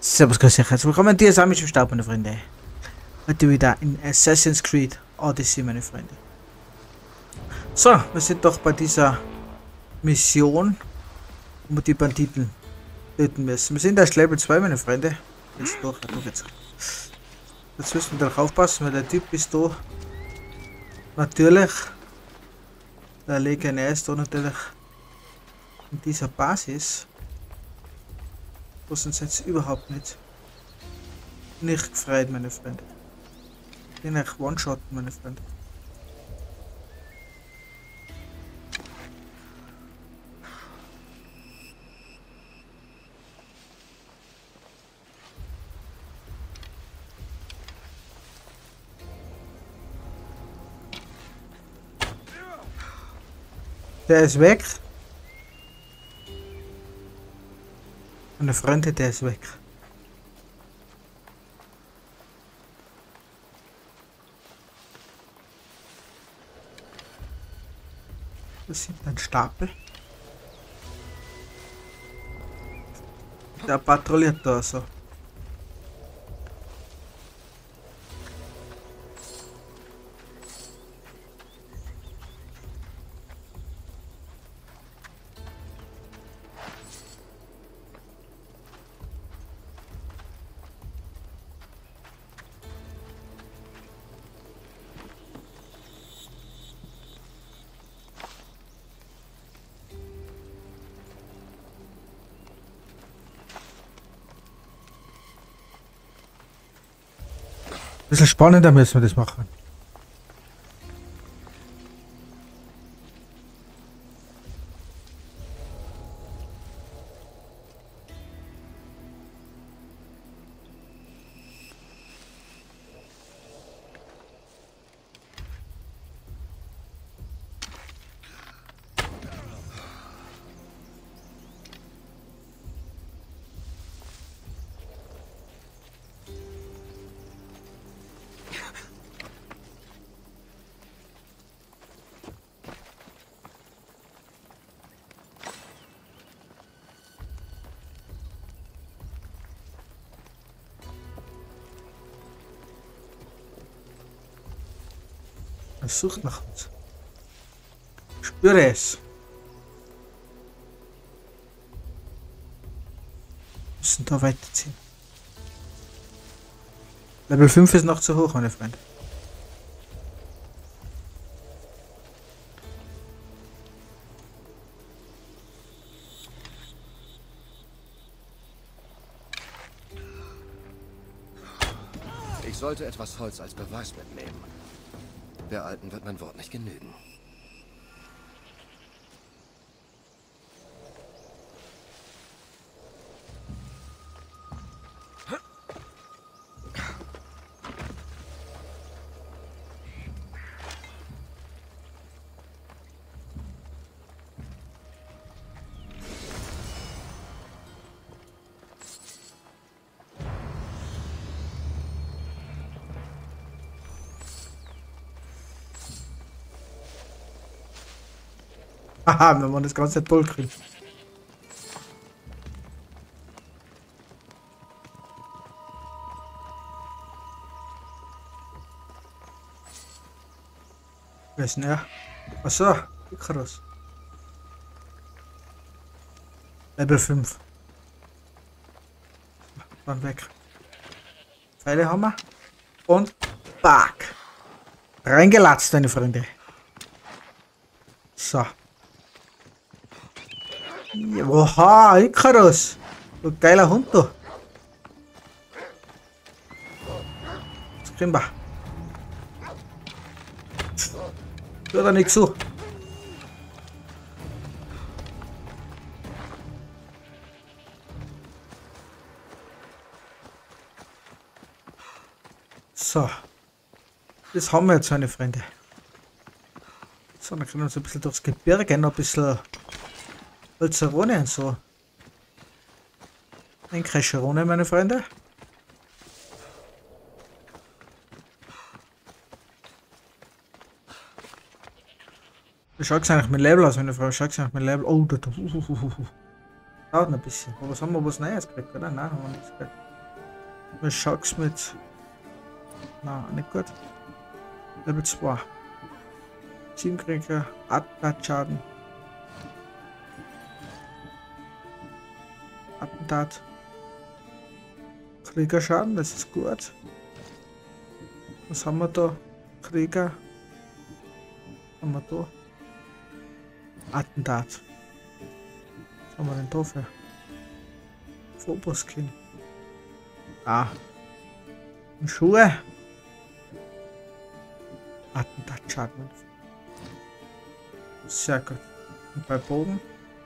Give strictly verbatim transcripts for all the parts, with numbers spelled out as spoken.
Servus, grüß euch, herzlich willkommen, dir ist mit dem Staub, meine Freunde. Heute wieder in Assassin's Creed Odyssey, meine Freunde. So, wir sind doch bei dieser Mission, wo wir die Banditen töten müssen. Wir sind erst Level zwei, meine Freunde. Jetzt doch, doch jetzt. Jetzt müssen wir doch aufpassen, weil der Typ ist da. Natürlich. Der Legionär ist da natürlich in dieser Basis. Was uns jetzt überhaupt nicht nicht gefreut, meine Freunde. Den euch One-Shotten, meine Freunde. Der ist weg. Meine Freunde, der ist weg. Das sind ein Stapel. Der patrouilliert da so. Ein bisschen spannender müssen wir das machen. Es sucht nach uns. Ich spüre es. Wir müssen da weiterziehen. Level fünf ist noch zu hoch, meine Freunde. Ich sollte etwas Holz als Beweis mitnehmen. Der Alten wird mein Wort nicht genügen. Haha, wenn man das Ganze toll kriegt. Wer ist denn er? Achso, Icarus. Level fünf. Dann weg. Pfeile haben wir. Und back. Reingelatzt, meine Freunde. So. Oha, Icarus! Du geiler Hund, du! Was kriegen wir? Tut da nichts zu. So. Das haben wir jetzt, meine Freunde. So, dann können wir uns ein bisschen durchs Gebirge noch ein bisschen Holzerone und so. Ein Crescherone, meine Freunde. Wie schaut es eigentlich mit Level aus, meine Frau? Schaut es eigentlich mit Level. Oh, da, da. Uh, uh, uh, uh. Dauert noch ein bisschen. Aber was haben wir was Neues gekriegt, oder? Nein, haben wir nichts gekriegt. Was schaut's mit? Na, nicht gut. Level zwei. Teamkrieger, Attentatschaden. Attentat. Kriegerschaden, das ist gut. Was haben wir da? Krieger. Was haben wir da? Attentat. Was haben wir denn da für? Phobos-Skin. Ah. Und Schuhe. Attentatschaden. Sehr gut. Und bei Bogen.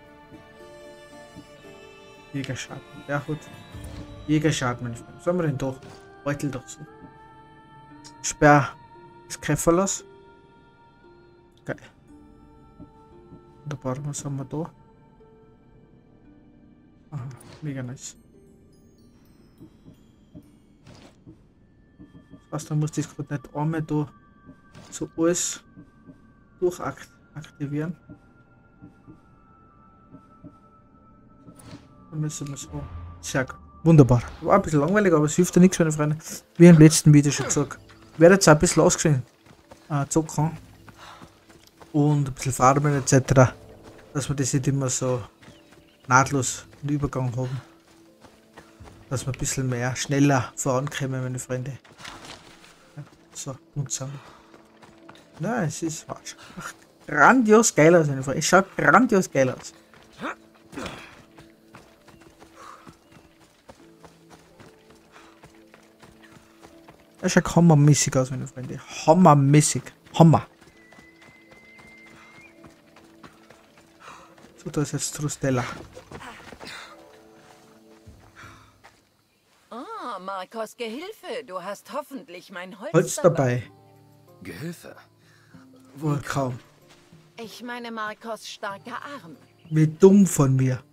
Jägerschaden. Ja gut. Jägerschaden, meine Freunde. Was haben wir denn da? Beutel doch so. Sperr. Das Käferlos. Geil. Wunderbar. Was haben wir da? Aha, mega nice. Was, dann muss das gerade nicht einmal da so alles durchaktivieren. Dann müssen wir so. Sehr gut. Wunderbar. War ein bisschen langweilig, aber es hilft ja nichts, meine Freunde. Wie im letzten Video schon gesagt. Ich werde jetzt auch ein bisschen ausgesehen äh, zocken. Und ein bisschen farmen et cetera. Dass wir das nicht immer so nahtlos den Übergang haben. Dass wir ein bisschen mehr, schneller vorankommen, meine Freunde. Ja, so, gut zusammen. Nein, es ist falsch. Ach, grandios geil aus, meine Freunde. Es schaut grandios geil aus. Es schaut hammermäßig aus, meine Freunde. Hammermäßig. Hammer. So, da ist jetzt Trustella. Ah, Marcos Gehilfe. Du hast hoffentlich mein Holz, Holz dabei. Gehilfe? Wohl kaum. Ich meine Marcos starker Arm. Wie dumm von mir.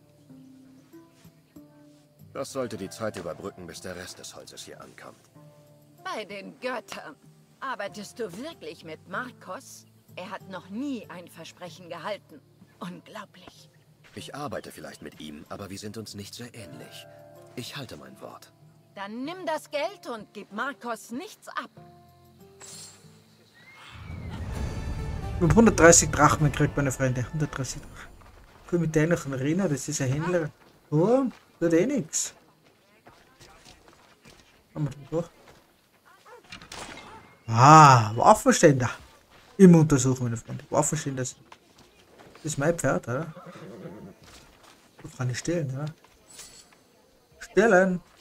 Das sollte die Zeit überbrücken, bis der Rest des Holzes hier ankommt. Bei den Göttern. Arbeitest du wirklich mit Marcos? Er hat noch nie ein Versprechen gehalten. Unglaublich. Ich arbeite vielleicht mit ihm, aber wir sind uns nicht sehr ähnlich. Ich halte mein Wort. Dann nimm das Geld und gib Marcos nichts ab. Ich hab hundertdreißig Drachmen gekriegt, meine Freunde. hundertdreißig Drachmen. Cool, mit der noch ein Arena, das ist ein Händler. Oh, tut eh nix. Haben wir den durch? Ah, Waffenständer. Immer untersuchen, meine Freunde. Waffenständer. Das ist mein Pferd, oder? Das kann ich stehlen, oder? Stehlen!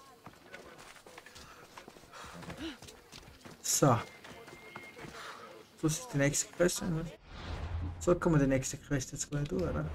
So. So ist die nächste Quest. So kann man die nächste Quest jetzt gleich durch, oder?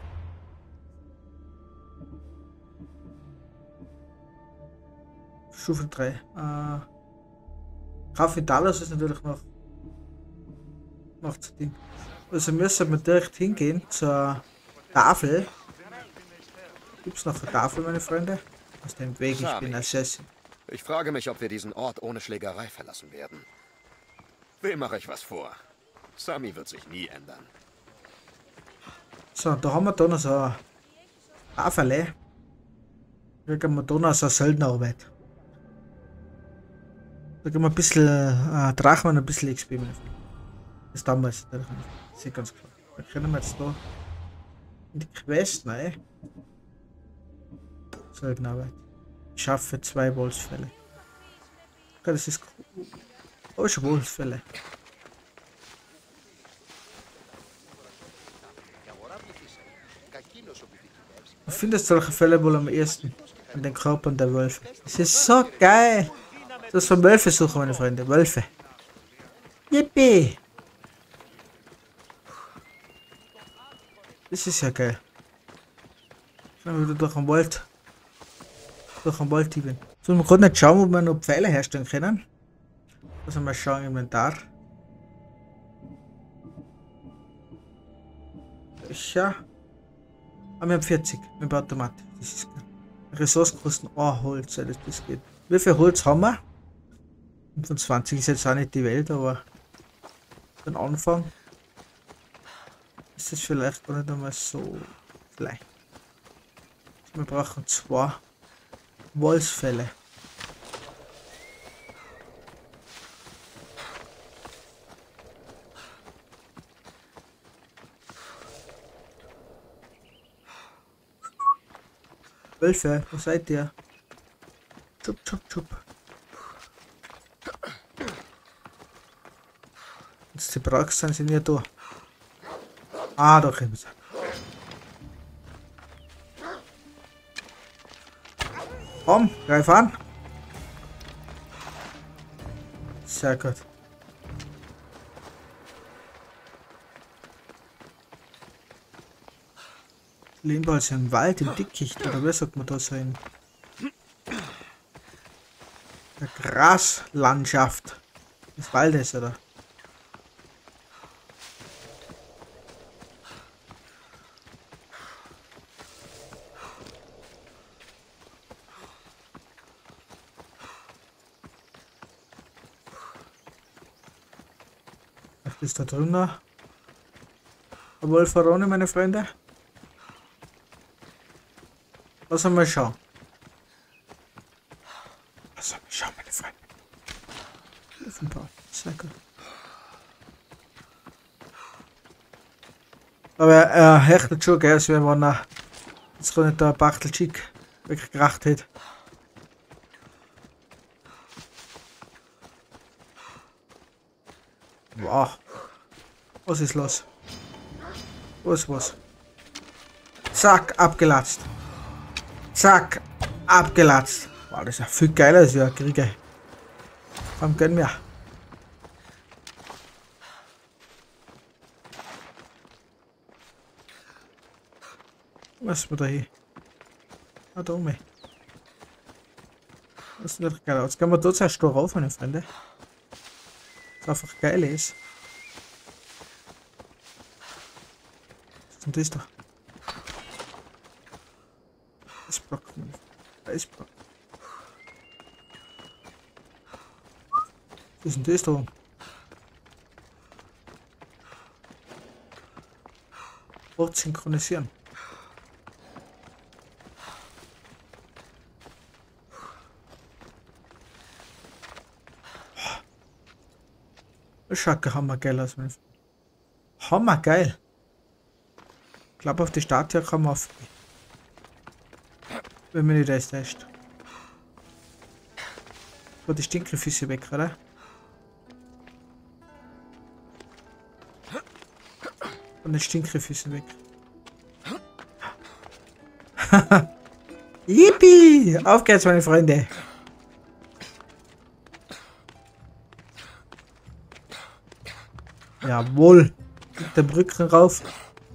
Stufe drei. Äh. Kaffee-Talos ist natürlich noch. noch zu Ding. Also müssen wir direkt hingehen zur Tafel. Gibt es noch eine Tafel, meine Freunde? Aus dem Weg, ich bin Assassin. Ich frage mich, ob wir diesen Ort ohne Schlägerei verlassen werden. Wem mache ich was vor? Sami wird sich nie ändern. So, da haben wir da noch so eine Tafel. Da kriegen wir da noch so eine Söldnerarbeit. Da können wir ein bisschen äh, Drachen und ein bisschen X P. Das damals, das ist ganz klar. Da können wir jetzt da in die Quest rein. Söldnerarbeit. Ich schaffe zwei Wolfsfälle. Okay, das ist cool. Oh, schon Wolfsfälle. Ich finde solche Fälle wohl am ersten an den Körpern der Wölfe. Das ist so geil. Das von Wölfe suchen, meine Freunde. Wölfe. Yippie! Das ist ja geil. Ich kann wieder durch den Wald. Durch den Wald bin. So, man kann nicht schauen, ob wir noch Pfeile herstellen können. Also mal schauen im Inventar. Ja. Aber wir haben vierzig mit Automatik. Das ist geil. Ressourcenkosten ein Holz, das, das geht. Wie viel Holz haben wir? fünfundzwanzig ist jetzt auch nicht die Welt, aber für den Anfang ist das vielleicht gar nicht einmal so leicht. Wir brauchen zwei Wolfsfälle. Wölfe, wo seid ihr? Chup, chup, chup. Jetzt die brauchst, sind sie nicht da. Ah, da kommen sie. Komm, greif an. Sehr gut. Leben wir also im Wald, im Dickicht, oder wie sagt man da so in der Graslandschaft des Waldes, oder? Was ist da drunter? Ein Wolferone, meine Freunde? Lass mal schauen. Lass mal schauen, meine Freunde. Offenbar. Sehr gut. Aber er hechtet schon, gell, als wenn man nach jetzt kann nicht da ein Bachtel schick weggekracht hätte. Wow. Was ist los? Was, was? Zack, abgelatzt. Zack, abgelatzt. Wow, das ist ja viel geiler als wir Kriege. Komm, gönn mir. Was ist mir da hier? Ah, da oben. Das ist nicht geil. Jetzt kann man dort zuerst rauf, meine Freunde. Was einfach geil ist. Was ist denn das da? Eisblock. Eisblock. Was ist denn das da? Ort synchronisieren. Das schaut hammergeil aus. Hammergeil. Ich glaube, auf die Statue kann man auf. Wenn man nicht das täuscht. So, die Stinkelfüße weg, oder? Von den Stinkelfüßen weg. Yippie! Auf geht's, meine Freunde! Jawohl! Mit der Brücken rauf.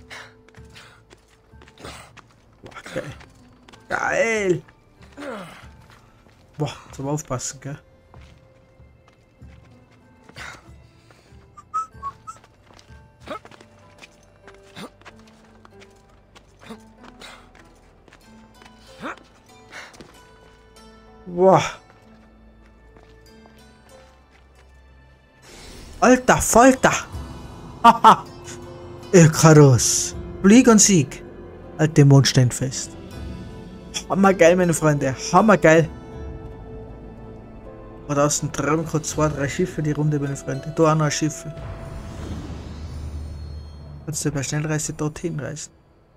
Boah, geil. Geil! Boah, zum Aufpassen, gell? Boah. Alter Falter! Haha! Icarus! Flieg und Sieg! Alte Mondsteinfest. Hammergeil, meine Freunde. Hammergeil. Oder aus dem Traum gerade zwei, drei Schiffe die Runde, meine Freunde. Da auch noch Schiffe. Kannst du bei Schnellreise dorthin reisen.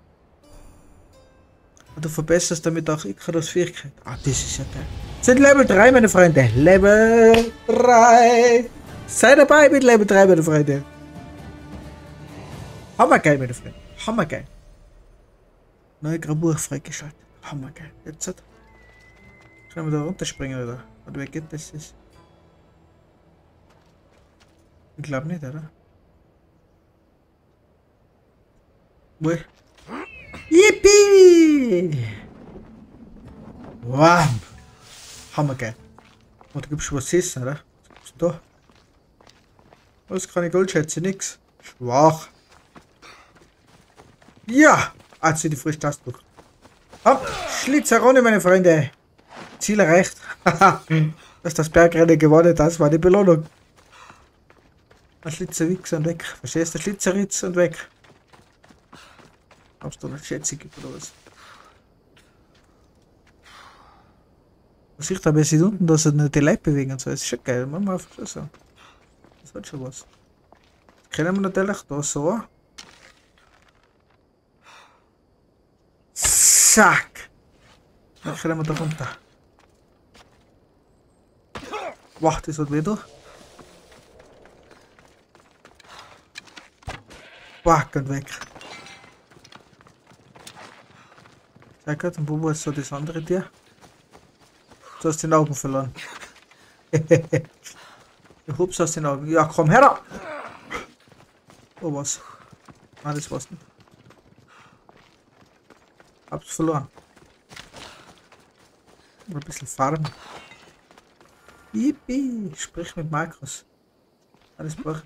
Und du verbesserst damit auch Icarus Fähigkeit. Ah, das ist ja geil. Sind Level drei, meine Freunde. Level drei. Sei dabei mit Level drei, meine Freunde. Hammergeil, meine Freunde. Hammergeil. Neue Grabur freigeschaltet. Hammergeil. Jetzt hat. Können wir da runterspringen, oder? Oder wie geht das? Ist? Ich glaube nicht, oder? Wo? Yippie! Wow! Hammergeil. Und da gibt's schon was zu essen, oder? Was gibt's da? Was, keine Goldschätze, nix. Schwach. Ja! Ah, jetzt sind die frisch Tastenbuch. Hopp! Schlitzerone, meine Freunde! Ziel erreicht. Haha! Dass das Bergrennen gewonnen, das war die Belohnung. Ein Schlitzerwix und weg. Verstehst du? Schlitzerritz und weg. Ob es da noch Schätze gibt oder was? Was ich da, wer sieht unten, dass er die Leute bewegen und so. Das ist schon geil. Machen wir einfach schon so. Das hat schon was. Das können wir natürlich da so. Zack. Dann rennen wir da runter. Wow, das hat weh durch. Wow, geht weg. Sehr gut, und wo war so das andere Tier? Du hast den Augen verloren. Ich hup's aus den Augen. Ja, komm her! Oh, was? Nein, das war's nicht. Hab's verloren. Ein bisschen Farben. Yippie! Sprich mit Markus. Alles brauchen.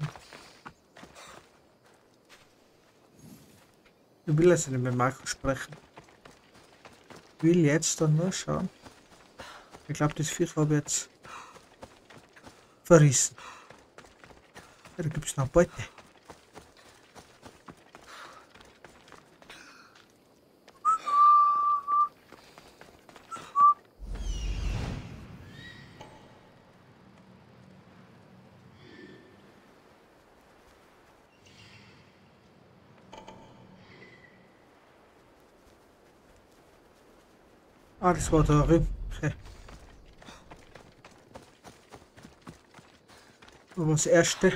Ich will jetzt nicht mit Markus sprechen. Ich will jetzt dann nur schauen. Ich glaube, das Viech habe ich jetzt verrissen. Ja, da gibt es noch Beute. Ah, das war da drüben. Okay. Aber das erste.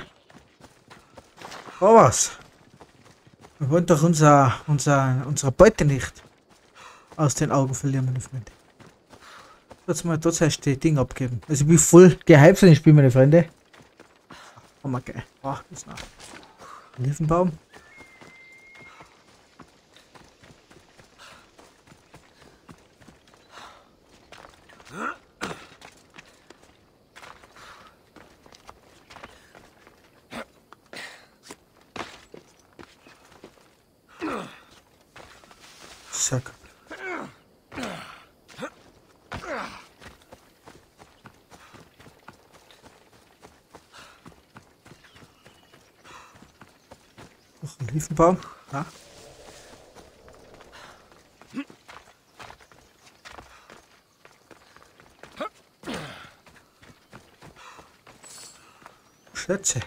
Oh was? Wir wollen doch unser, unser, unsere Beute nicht aus den Augen verlieren, meine Freunde. Jetzt mal dort heißt die Ding abgeben. Also ich bin voll gehypt in dem Spiel, meine Freunde. Oh mein Gott. Oh, das ist noch. Olivenbaum. Zack. Noch ein Olivenbaum. Ja. Schätze.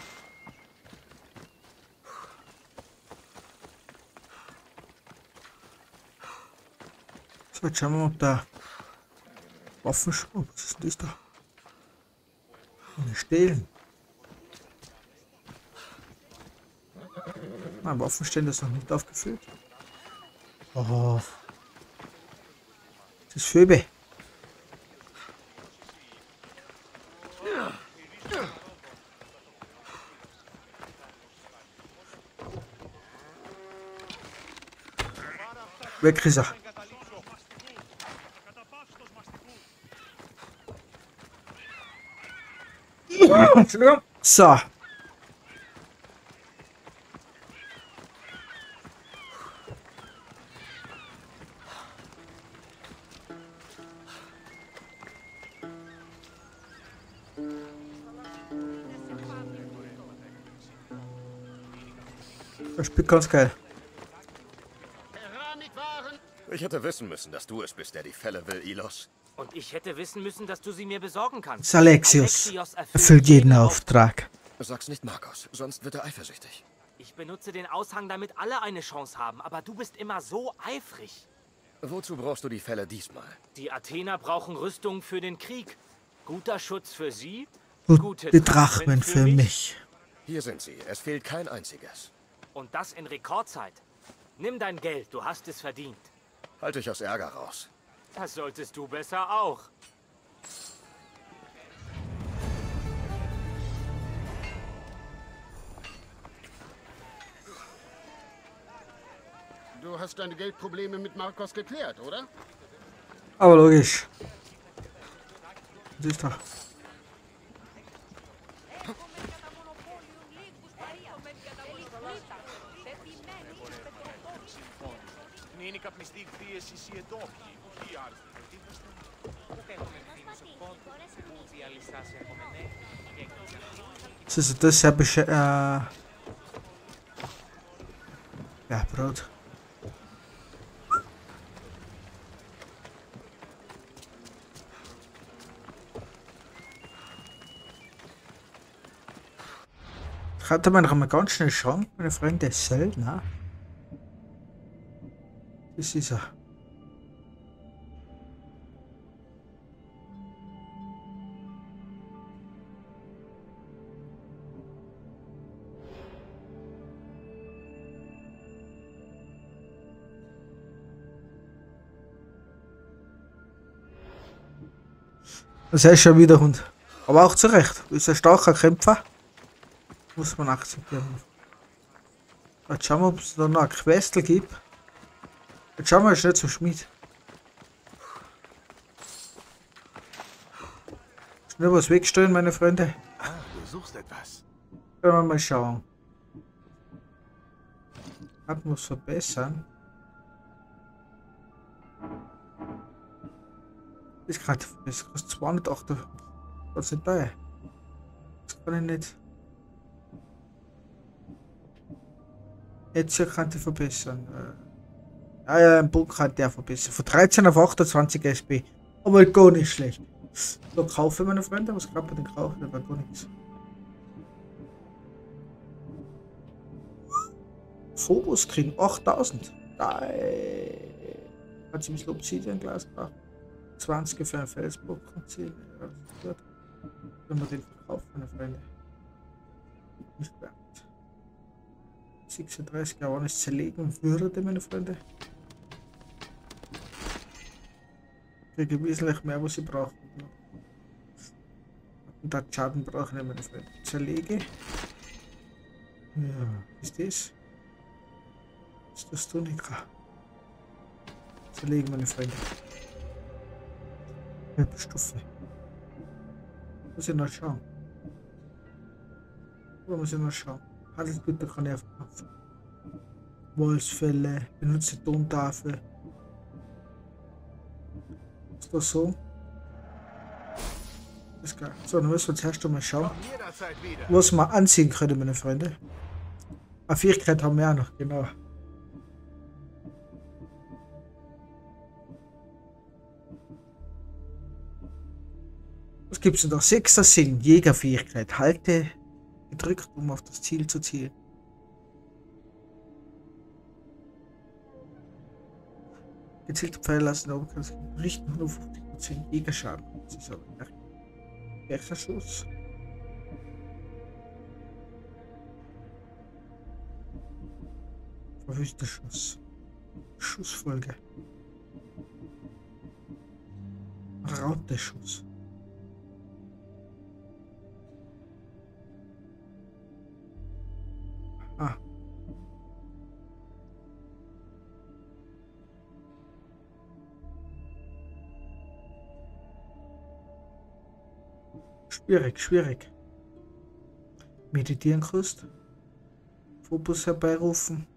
So, jetzt schauen wir mal, ob da Waffen... Oh, was ist denn das da? Eine Stehlen. Nein, Waffenstände ist noch nicht aufgefüllt. Oh. Das ist Phoebe. Weg ist er. Entschuldigung. So. Das spielt ganz geil. Ich hätte wissen müssen, dass du es bist, der die Fälle will, Ilos. Und ich hätte wissen müssen, dass du sie mir besorgen kannst. Das ist Alexios. Erfüllt jeden Auftrag. Sag's nicht Markus, sonst wird er eifersüchtig. Ich benutze den Aushang, damit alle eine Chance haben, aber du bist immer so eifrig. Wozu brauchst du die Fälle diesmal? Die Athener brauchen Rüstung für den Krieg. Guter Schutz für sie, Und gute die Drachmen Drachmen für mich. Hier sind sie. Es fehlt kein einziges. Und das in Rekordzeit. Nimm dein Geld, du hast es verdient. Halt dich aus Ärger raus. Das solltest du besser auch. Du hast deine Geldprobleme mit Markus geklärt, oder? Aber logisch. Siehst du. Είναι καπνιστή πίεση ή εντόπιοι, ή άλλοι. Das ist das habe ich äh ja, Brot. Ich hatte mir noch mal ganz schnell schauen, meine Freunde, Söldner. Das ist er. Das ist schon wieder Hund. Aber auch zu Recht. Ist ein starker Kämpfer. Muss man akzeptieren. Jetzt schauen wir, ob es da noch ein Questel gibt. Jetzt schauen wir schnell zum Schmied. Schnell was wegstellen, meine Freunde. Ah, du suchst etwas. Können wir mal schauen. Hat muss verbessern. Das kann das kostet zweihundertacht. Was ist da? Das kann ich nicht. Jetzt hier kann ich verbessern. Ah ja, ein Bock kann der verbessern. Von dreizehn auf achtundzwanzig S P. Aber gar nicht schlecht. So, kaufen meine Freunde. Was kann man denn kaufen? Da war gar nichts. Phobos kriegen achttausend. Nein. Hat sie ein bisschen Obsidian-Glas gebracht. zwanzig für einen Felsblock. Wenn wir den verkaufen, meine Freunde. Nicht wert. sechsunddreißig, aber wenn ich es zerlegen würde, meine Freunde. Ich kriege wesentlich mehr, was ich brauche. Und da Schaden brauche ich nicht, meine Freunde. Zerlege. Ja, ist das? Ist das Tunika? Zerlegen, meine Freunde. Stufe. Muss ich noch schauen. Oder muss ich noch schauen? Handelsgüter kann ich verkaufen. Wolfsfälle, benutze Tontafel. Ist das so? Das ist geil. So, dann müssen wir zuerst mal schauen, was wir anziehen können, meine Freunde. Eine Fähigkeit haben wir auch noch, genau. Was gibt es denn da? Sechster Sinn, Jägerfähigkeit. Halte gedrückt, um auf das Ziel zu zielen. Gezielte Pfeile lassen oben kannst du richten hundertfünfzig Prozent Jägerschaden. Das ist aber ein Schuss. Verwüster Schuss. Schussfolge. Rauteschuss. Ah. Schwierig, schwierig. Meditieren kostet. Phobos herbeirufen.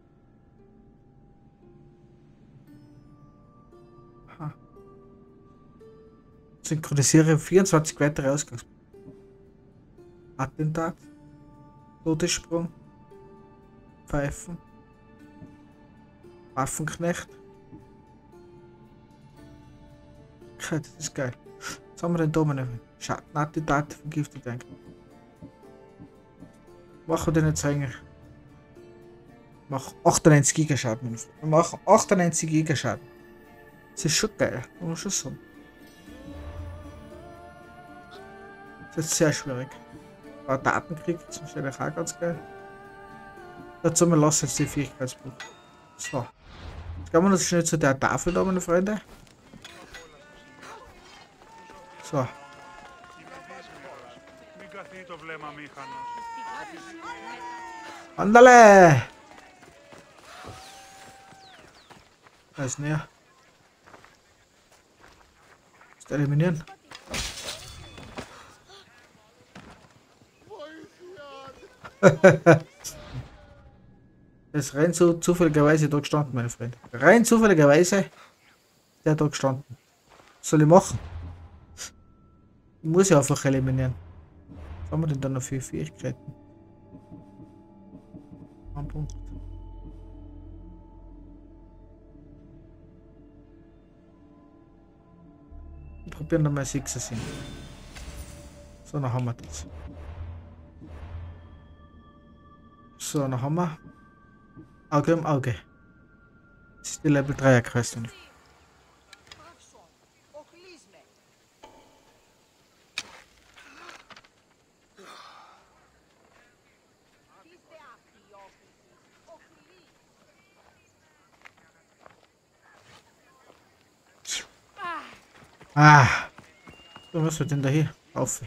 Aha. Synchronisiere vierundzwanzig weitere Ausgangspunkte. Attentat. Todessprung. Pfeifen. Waffenknecht. Okay, das ist geil. Was haben wir denn da, meine Schattenattentate vergiftet eigentlich? Machen wir den jetzt eigentlich? Mach achtundneunzig Gigaschaden. Wir machen achtundneunzig Gigaschaden. Das ist schon geil, muss man schon sagen. Das ist sehr schwierig. Aber Datenkrieg ist wahrscheinlich auch ganz geil. Dazu mal lassen jetzt die Fähigkeitsbuch. So. Jetzt gehen wir noch schnell zu der Tafel da, meine Freunde. So. Andale! Da ist näher. Ist eliminieren. Das ist rein so zufälligerweise da gestanden, meine Freunde. Rein zufälligerweise ist der da gestanden. Was soll ich machen? Ich muss ja einfach eliminieren. Was haben wir denn da noch für Fähigkeiten? Ein Punkt. Wir probieren da mal sechser Sinn. So, dann haben wir das. So, dann haben wir Auge um Auge. Das ist die Level dreier Quest. Ah. So, was wird denn da hier? Auf.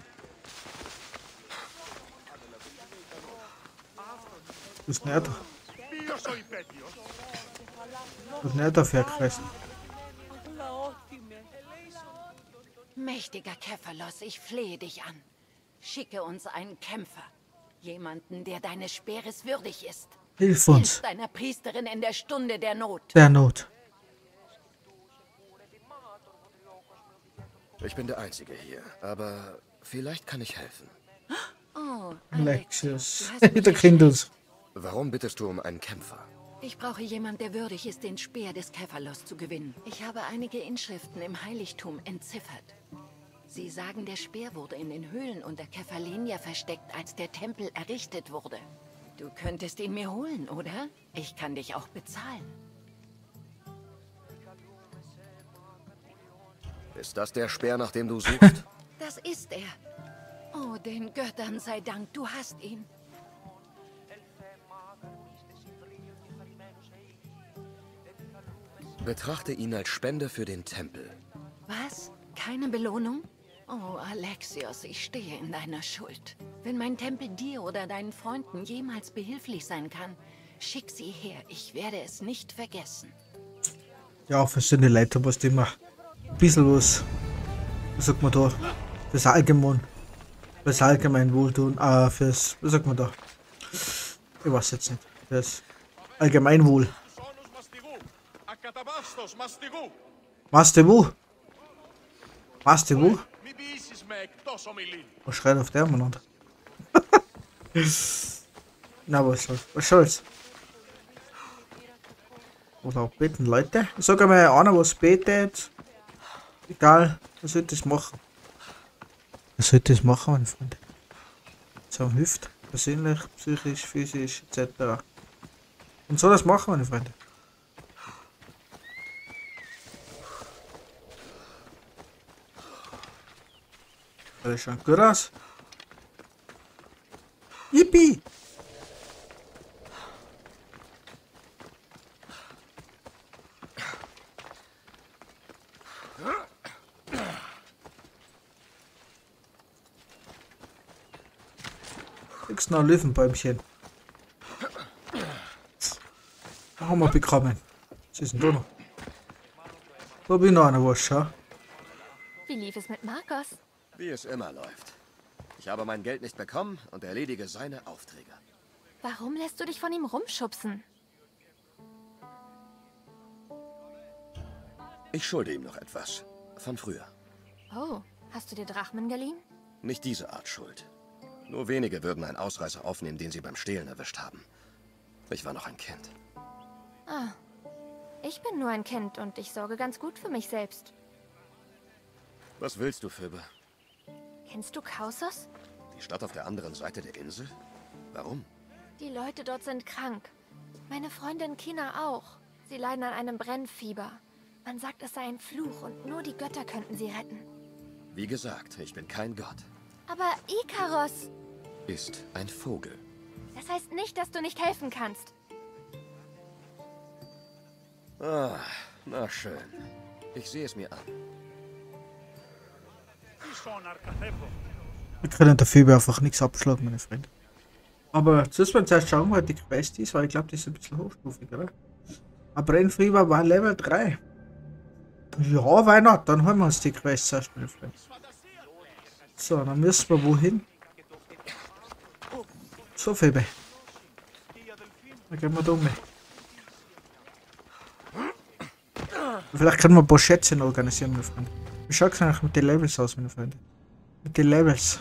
Das ist nicht. Ποιος ο υπέτειος? Das ist nicht dafür gefressen. Mächtiger Käferlos, ich flehe dich an. Schicke uns einen Kämpfer. Jemanden, der deines Speeres würdig ist. Hilf Hilf uns. deiner Priesterin in der Stunde der Not. Der Not. Ich bin der Einzige hier, aber vielleicht kann ich helfen. Oh, Alexios. du hast mich Der kennt uns. Warum bittest du um einen Kämpfer? Ich brauche jemanden, der würdig ist, den Speer des Käferlos zu gewinnen. Ich habe einige Inschriften im Heiligtum entziffert. Sie sagen, der Speer wurde in den Höhlen unter Kephalenia versteckt, als der Tempel errichtet wurde. Du könntest ihn mir holen, oder? Ich kann dich auch bezahlen. Ist das der Speer, nach dem du suchst? Das ist er. Oh, den Göttern sei Dank, du hast ihn. Betrachte ihn als Spende für den Tempel. Was? Keine Belohnung? Oh, Alexios, ich stehe in deiner Schuld. Wenn mein Tempel dir oder deinen Freunden jemals behilflich sein kann, schick sie her. Ich werde es nicht vergessen. Ja, für so eine Leute musst du immer ein bisschen was, was sagt man da, fürs Allgemein, fürs Allgemeinwohltun, äh, fürs, was sagt man da, ich weiß jetzt nicht, fürs Allgemeinwohl. Σόνους μαστιγού. Ακαταβάστος μαστιγού. Mastewu? Mastewu? Μην ποιήσεις με εκτός ομιλήν. Was schreit auf der Mann? Na, was soll's? Was soll's? Oder auch beten Leute. Ich sag einmal, einer was betet, egal, er sollte das machen. Er sollte das machen, meine Freunde. So hilft, persönlich, psychisch, physisch, et cetera. Und soll das machen, meine Freunde. Das schaut gut aus. Yippie! Kriegst noch ein Löwenbäumchen. Da haben wir bekommen. Was ist denn da noch? Da bin ich noch einer was, schau. Wie lief es mit Marcos? Wie es immer läuft. Ich habe mein Geld nicht bekommen und erledige seine Aufträge. Warum lässt du dich von ihm rumschubsen? Ich schulde ihm noch etwas. Von früher. Oh, hast du dir Drachmen geliehen? Nicht diese Art Schuld. Nur wenige würden einen Ausreißer aufnehmen, den sie beim Stehlen erwischt haben. Ich war noch ein Kind. Ah, ich bin nur ein Kind und ich sorge ganz gut für mich selbst. Was willst du, Phoebe? Kennst du Kausos? Die Stadt auf der anderen Seite der Insel? Warum? Die Leute dort sind krank. Meine Freundin Kina auch. Sie leiden an einem Brennfieber. Man sagt, es sei ein Fluch und nur die Götter könnten sie retten. Wie gesagt, ich bin kein Gott. Aber Ikaros, Ist ein Vogel. das heißt nicht, dass du nicht helfen kannst. Ah, na schön. Ich sehe es mir an. Ίσον αρκαθεύω. Wir können dafür einfach nichts abschlagen, meine Freunde. Aber zuerst mal zuerst schauen, was die Quest ist, weil ich glaube, das ist ein bisschen hochstufig, oder? Aber Brennfieber war Level drei. Ja, why not? Dann holen wir uns die Quest zuerst, meine Freunde. So, dann müssen wir wohin? So, Phoebe. Dann gehen wir da um. Vielleicht können wir ein paar Schätze noch organisieren, meine Freunde. Wie schaut es eigentlich mit den Levels aus, meine Freunde? Mit den Levels.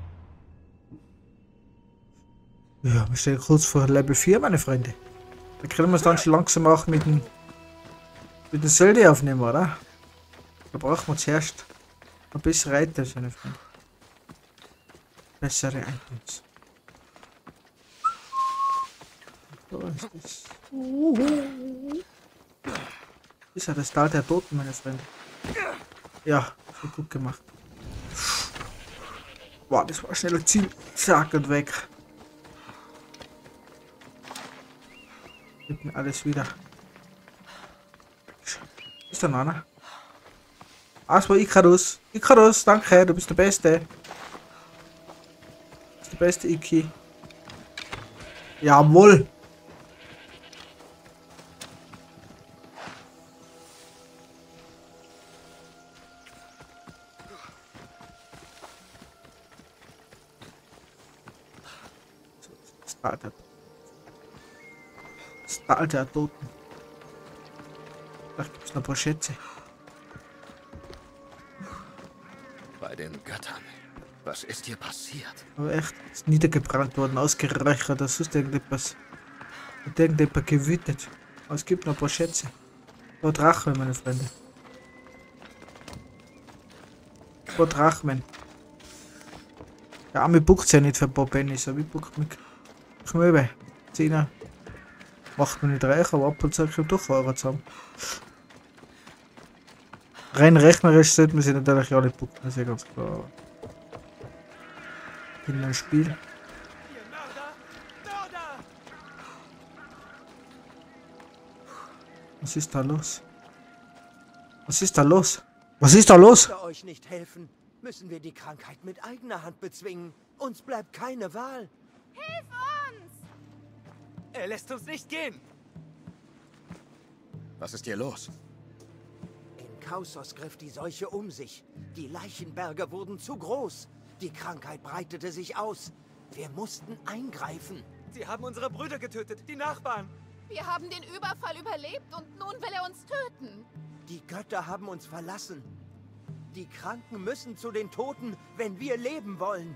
Ja, wir stehen kurz vor Level vier, meine Freunde. Da können wir es dann schon langsam auch mit dem mit dem Söldner aufnehmen, oder? Da brauchen wir zuerst ein bessere Items, meine Freunde. Bessere Items. So ist das. Ist ja das Tal der Toten, meine Freunde. Ja, so gut gemacht. Boah, das war schnell ein Ziel. Zack und weg. Hinten alles wieder. Ist da noch einer? Ah, es war Icarus. Icarus, danke, du bist der Beste. Du bist der beste Iki. Jawohl. Das Tal der, das Tal der Toten. Da gibt es noch ein paar Schätze. Bei den Göttern. Was ist hier passiert? Aber echt, ist niedergebrannt worden, ausgeräuchert, das ist irgendetwas. Hat irgendjemand gewütet. Aber es gibt noch ein paar Schätze. Ein paar Drachmen, meine Freunde. Ein paar Drachmen. Der Arme buckt ja nicht für ein paar Pennies, aber ich buckt mich. Knöbel. Zehner. Macht mir nicht reich, aber ab und zu kommt doch Euro zusammen. Rein rechnerisch sollte man sich natürlich auch nicht bucken, das ist ja ganz klar. In ein Spiel. Was ist da los? Was ist da los? Was ist da los? Wenn wir euch nicht helfen, müssen wir die Krankheit mit eigener Hand bezwingen. Uns bleibt keine Wahl. Hilf uns! Er lässt uns nicht gehen. Was ist hier los? In Kausos griff die Seuche um sich. Die Leichenberge wurden zu groß. Die Krankheit breitete sich aus. Wir mussten eingreifen. Sie haben unsere Brüder getötet, die Nachbarn. Wir haben den Überfall überlebt und nun will er uns töten. Die Götter haben uns verlassen. Die Kranken müssen zu den Toten, wenn wir leben wollen.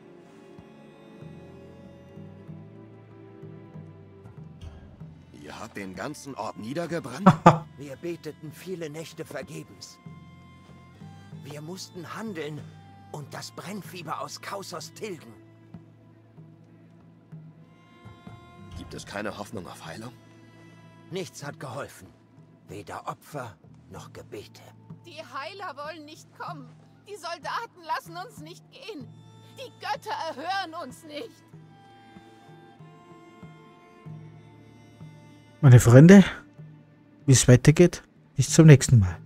Ihr habt den ganzen Ort niedergebrannt? Wir beteten viele Nächte vergebens. Wir mussten handeln und das Brennfieber aus Kausos tilgen. Gibt es keine Hoffnung auf Heilung? Nichts hat geholfen. Weder Opfer noch Gebete. Die Heiler wollen nicht kommen. Die Soldaten lassen uns nicht gehen. Die Götter erhören uns nicht. Meine Freunde, wie es weitergeht, bis zum nächsten Mal.